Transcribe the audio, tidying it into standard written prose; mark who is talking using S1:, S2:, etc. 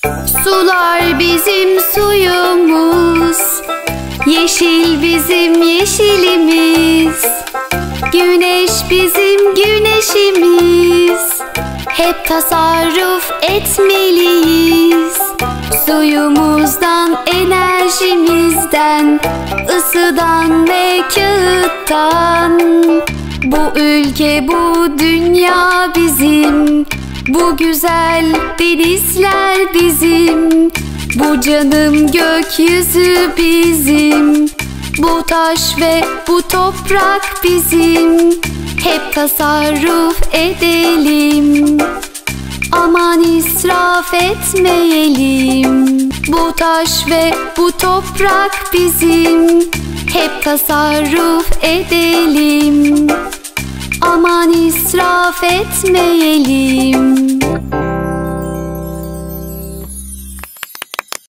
S1: Sular bizim suyumuz, yeşil bizim yeşilimiz, güneş bizim güneşimiz. Hep tasarruf etmeliyiz. Suyumuzdan, enerjimizden, ısıdan ve kağıttan. Bu ülke, bu dünya bizim, bu güzel denizler bizim, bu canım gökyüzü bizim, bu taş ve bu toprak bizim. Hep tasarruf edelim, aman israf etmeyelim. Bu taş ve bu toprak bizim, hep tasarruf edelim, aman israf etmeyelim.